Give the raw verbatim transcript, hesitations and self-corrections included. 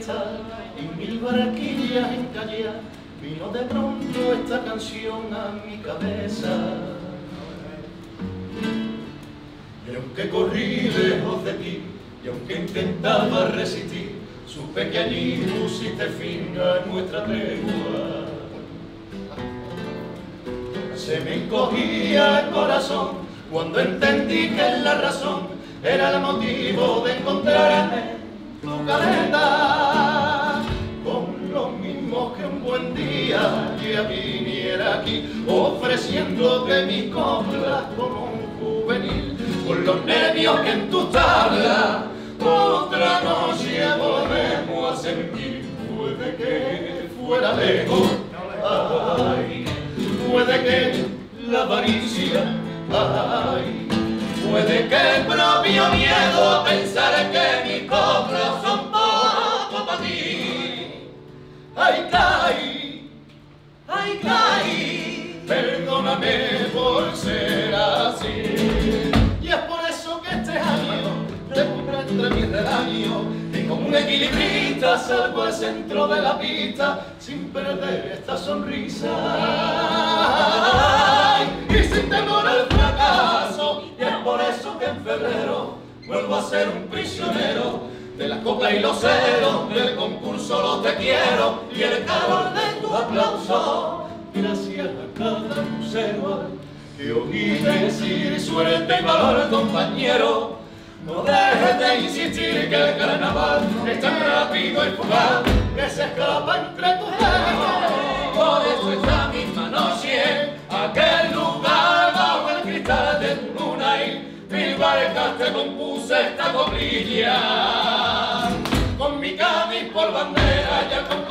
fiesta y mil barquillas en calle, vino de pronto esta canción a mi cabeza. Y aunque corrí lejos de ti, y aunque intentaba resistir, supe que allí pusiste fin a nuestra tregua. Se me encogía el corazón cuando entendí que la razón era el motivo de encontrarme tu caleta. Con lo mismo que un buen día ya viniera aquí ofreciéndote mis coplas como un juvenil, con los nervios que en tu tabla otra noche volvemos a sentir. Puede que fuera lejos, ay, puede que la avaricia, ay, puede que el propio miedo pensar que mis coplas son poco para ti. Ay, caí, ay, caí, perdóname por ser así. Y es por eso que este año te pondré entre mis redaños y como un equilibrista salgo al centro de la pista sin perder esta sonrisa. Ay, y sin temor al fracaso, y es por eso que en febrero vuelvo a ser un prisionero de las coplas y los ceros, del concurso los te quiero y el calor de tu aplauso. Gracias a cada lucero que oí decir suerte y valor, compañero. No dejes de insistir que el carnaval es tan rápido y fugaz que se escapa entre tus dedos. Por eso esta misma noche, aquel lugar bajo el cristal de tu luna y mil barcas te compuse esta coplilla. Con mi Cádiz por bandera ya con